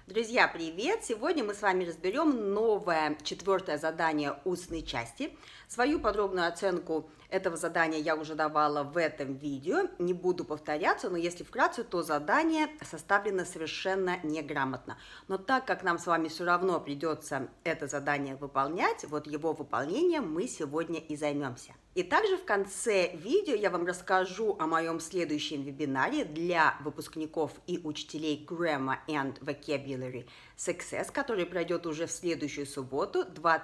Друзья, привет! Сегодня мы с вами разберем новое 4-е задание устной части. Свою подробную оценку этого задания я уже давала в этом видео. Не буду повторяться, но если вкратце, то задание составлено совершенно неграмотно. Но так как нам с вами все равно придется это задание выполнять, вот его выполнением мы сегодня и займемся. И также в конце видео я вам расскажу о моем следующем вебинаре для выпускников и учителей Grammar and Vocabulary Success, который пройдет уже в следующую субботу,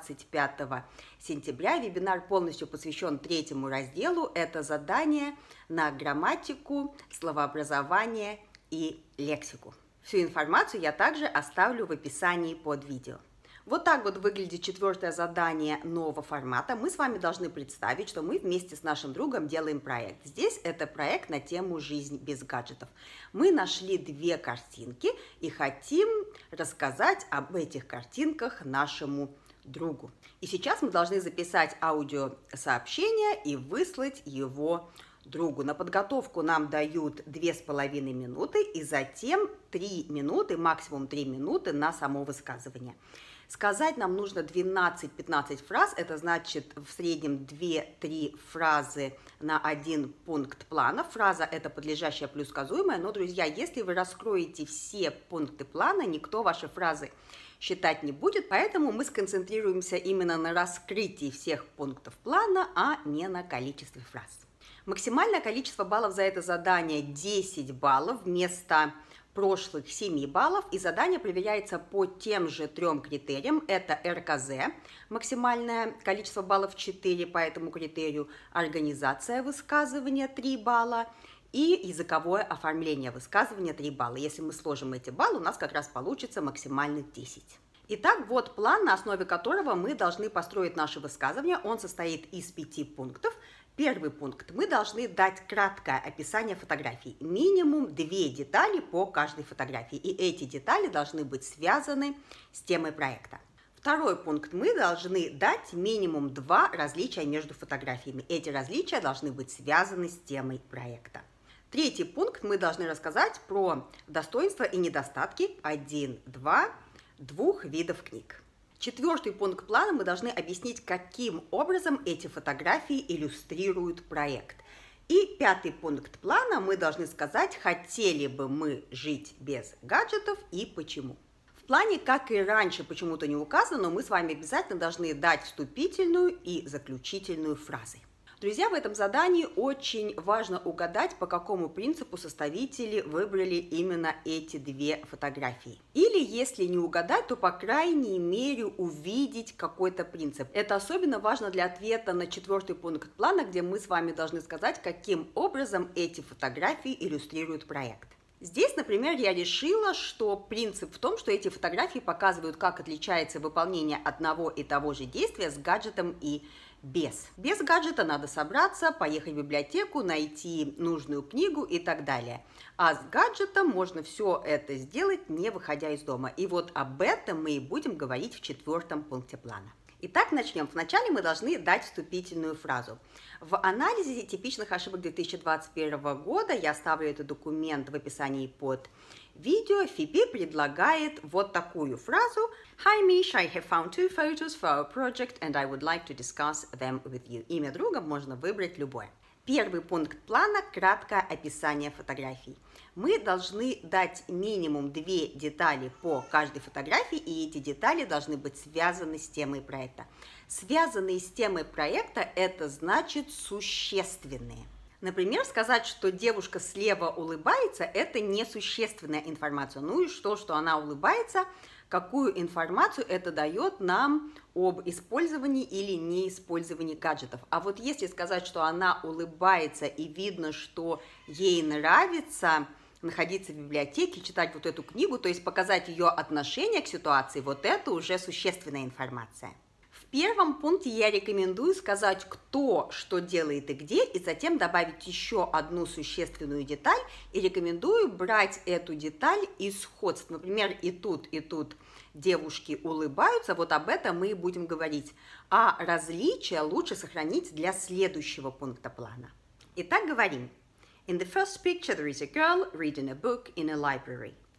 25 сентября. Вебинар полностью посвящен 3-му разделу. Это задание на грамматику, словообразование и лексику. Всю информацию я также оставлю в описании под видео. Вот так вот выглядит 4-е задание нового формата. Мы с вами должны представить, что мы вместе с нашим другом делаем проект. Здесь это проект на тему «Жизнь без гаджетов». Мы нашли 2 картинки и хотим рассказать об этих картинках нашему другу. И сейчас мы должны записать аудиосообщение и выслать его другу. На подготовку нам дают 2,5 минуты и затем 3 минуты, максимум 3 минуты на само высказывание. Сказать нам нужно 12-15 фраз, это значит в среднем 2-3 фразы на 1 пункт плана. Фраза – это подлежащее плюс сказуемое, но, друзья, если вы раскроете все пункты плана, никто ваши фразы считать не будет, поэтому мы сконцентрируемся именно на раскрытии всех пунктов плана, а не на количестве фраз. Максимальное количество баллов за это задание 10 баллов вместо прошлых 7 баллов, и задание проверяется по тем же 3 критериям. Это РКЗ, максимальное количество баллов 4 по этому критерию, организация высказывания 3 балла и языковое оформление высказывания 3 балла. Если мы сложим эти баллы, у нас как раз получится максимальных 10. Итак, вот план, на основе которого мы должны построить наше высказывание. Он состоит из 5 пунктов. Первый пункт. Мы должны дать краткое описание фотографий. Минимум 2 детали по каждой фотографии. И эти детали должны быть связаны с темой проекта. Второй пункт. Мы должны дать минимум 2 различия между фотографиями. Эти различия должны быть связаны с темой проекта. Третий пункт. Мы должны рассказать про достоинства и недостатки 1-2 двух видов книг. 4-й пункт плана мы должны объяснить, каким образом эти фотографии иллюстрируют проект. И 5-й пункт плана мы должны сказать, хотели бы мы жить без гаджетов и почему. В плане, как и раньше, почему-то не указано, но мы с вами обязательно должны дать вступительную и заключительную фразы. Друзья, в этом задании очень важно угадать, по какому принципу составители выбрали именно эти 2 фотографии. Или, если не угадать, то, по крайней мере, увидеть какой-то принцип. Это особенно важно для ответа на 4-й пункт плана, где мы с вами должны сказать, каким образом эти фотографии иллюстрируют проект. Здесь, например, я решила, что принцип в том, что эти фотографии показывают, как отличается выполнение одного и того же действия с гаджетом и без. Без гаджета надо собраться, поехать в библиотеку, найти нужную книгу и так далее. А с гаджетом можно все это сделать, не выходя из дома. И вот об этом мы и будем говорить в 4-м пункте плана. Итак, начнем. Вначале мы должны дать вступительную фразу. В анализе типичных ошибок 2021 года, я оставлю этот документ в описании под видео, Фиби предлагает вот такую фразу. Hi, Mish, I have found 2 photos for our project and I would like to discuss them with you. Имя друга можно выбрать любое. Первый пункт плана – краткое описание фотографий. Мы должны дать минимум 2 детали по каждой фотографии, и эти детали должны быть связаны с темой проекта. Связанные с темой проекта – это значит существенные. Например, сказать, что девушка слева улыбается – это несущественная информация. Ну и что она улыбается? Какую информацию это дает нам об использовании или неиспользовании гаджетов. А вот если сказать, что она улыбается и видно, что ей нравится находиться в библиотеке, читать вот эту книгу, то есть показать ее отношение к ситуации, вот это уже существенная информация. В первом пункте я рекомендую сказать, кто что делает и где, и затем добавить еще одну существенную деталь, и рекомендую брать эту деталь из сходств. Например, и тут девушки улыбаются, вот об этом мы и будем говорить. А различия лучше сохранить для следующего пункта плана. Итак, говорим. In the first picture there is a girl reading a book in a library.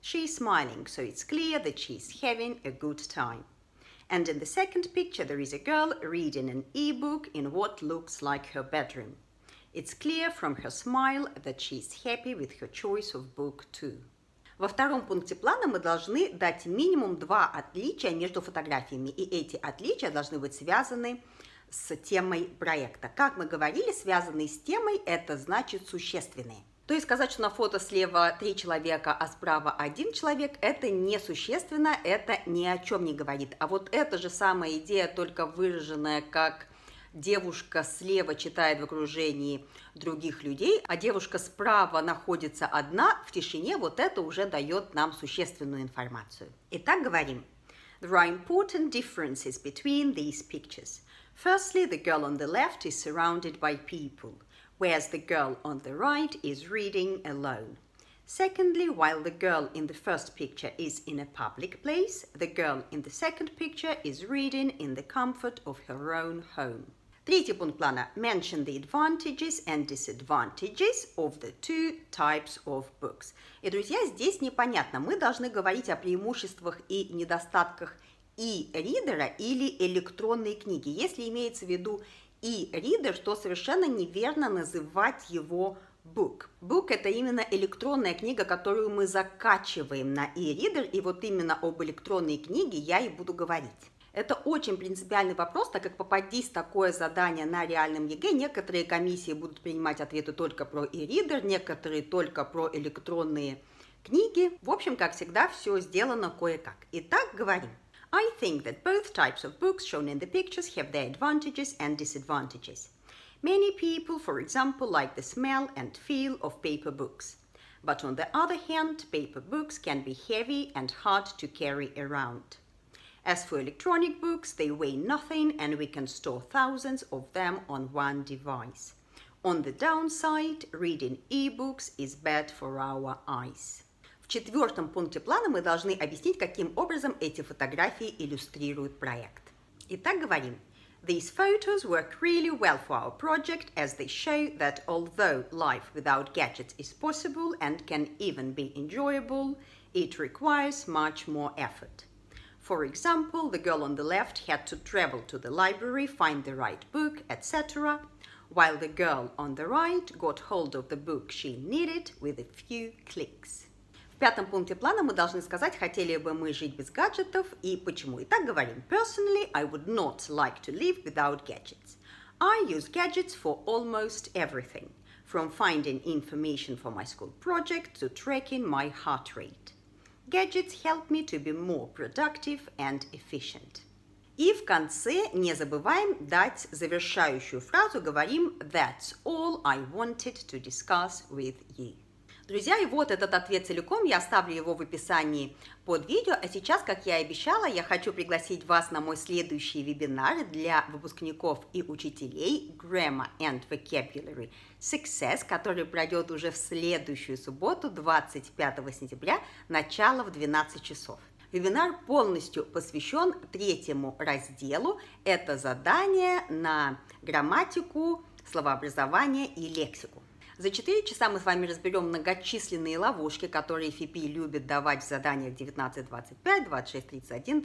She's smiling, so it's clear that she's having a good time. And in the second picture, there is a girl reading an e-book in what looks like her bedroom. It's clear from her smile that she's happy with her choice of book too. Во втором пункте плана мы должны дать минимум 2 отличия между фотографиями, и эти отличия должны быть связаны с темой проекта. Как мы говорили, связанные с темой – это значит существенные. То есть сказать, что на фото слева 3 человека, а справа 1 человек – это несущественно, это ни о чем не говорит. А вот эта же самая идея, только выраженная как девушка слева читает в окружении других людей, а девушка справа находится одна в тишине, вот это уже дает нам существенную информацию. Итак, говорим. There are important differences between these pictures. Firstly, the girl on the left is surrounded by people, whereas the girl on the right is reading alone. Secondly, while the girl in the first picture is in a public place, the girl in the second picture is reading in the comfort of her own home. Третий пункт плана. Mention the advantages and disadvantages of the two types of books. И, друзья, здесь непонятно. Мы должны говорить о преимуществах и недостатках e-ридера или электронной книги. Если имеется в виду e-ридер, то совершенно неверно называть его book. Book – это именно электронная книга, которую мы закачиваем на e-ридер, и вот именно об электронной книге я и буду говорить. Это очень принципиальный вопрос, так как попадись такое задание на реальном ЕГЭ, некоторые комиссии будут принимать ответы только про e-reader, некоторые только про электронные книги. В общем, как всегда, все сделано кое-как. Итак, говорим. I think that both types of books shown in the pictures have their advantages and disadvantages. Many people, for example, like the smell and feel of paper books. But on the other hand, paper books can be heavy and hard to carry around. As for electronic books, they weigh nothing and we can store thousands of them on one device. On the downside, reading e-books is bad for our eyes. В четвертом пункте плана мы должны объяснить, каким образом эти фотографии иллюстрируют проект. Итак, говорим. These photos work really well for our project as they show that although life without gadgets is possible and can even be enjoyable, it requires much more effort. For example, the girl on the left had to travel to the library, find the right book, etc., while the girl on the right got hold of the book she needed with a few clicks. В пятом пункте плана мы должны сказать, хотели бы мы жить без гаджетов и почему. Итак, говорим. Personally, I would not like to live without gadgets. I use gadgets for almost everything, from finding information for my school project to tracking my heart rate. Gadgets help me to be more productive and efficient. И в конце не забываем дать завершающую фразу, говорим That's all I wanted to discuss with you. Друзья, и вот этот ответ целиком, я оставлю его в описании под видео, а сейчас, как я и обещала, я хочу пригласить вас на мой следующий вебинар для выпускников и учителей Grammar and Vocabulary Success, который пройдет уже в следующую субботу, 25 сентября, начало в 12 часов. Вебинар полностью посвящен третьему разделу, это задание на грамматику, словообразование и лексику. За 4 часа мы с вами разберем многочисленные ловушки, которые ФИПИ любит давать в заданиях 19-25, 26-31,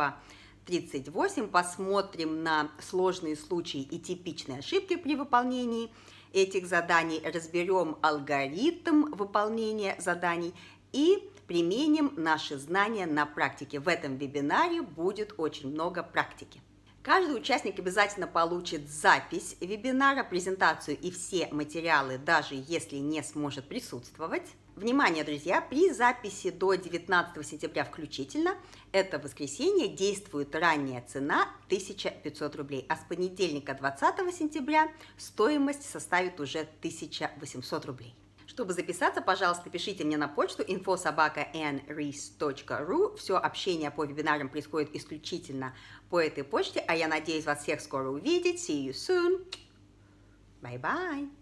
32-38. Посмотрим на сложные случаи и типичные ошибки при выполнении этих заданий, разберем алгоритм выполнения заданий и применим наши знания на практике. В этом вебинаре будет очень много практики. Каждый участник обязательно получит запись вебинара, презентацию и все материалы, даже если не сможет присутствовать. Внимание, друзья, при записи до 19 сентября включительно, это воскресенье, действует ранняя цена 1500 рублей, а с понедельника 20 сентября стоимость составит уже 1800 рублей. Чтобы записаться, пожалуйста, пишите мне на почту info@nris.ru. Все общение по вебинарам происходит исключительно по этой почте, а я надеюсь вас всех скоро увидеть. See you soon. Bye-bye.